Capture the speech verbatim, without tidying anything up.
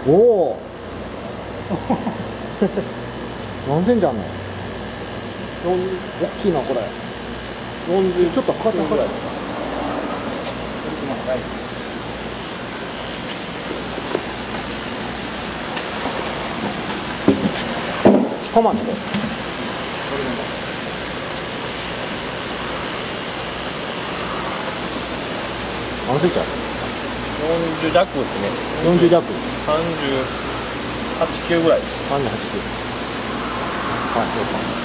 おお何センチあんの？大きいなこれ。よんじゅうちょっと測って測ってかまんの？何センチある？ よんじゅう弱ですね。 よんじゅう弱。 さんじゅうはち、きゅうぐらいです。 さんじゅうはち、きゅう。はい、そうか。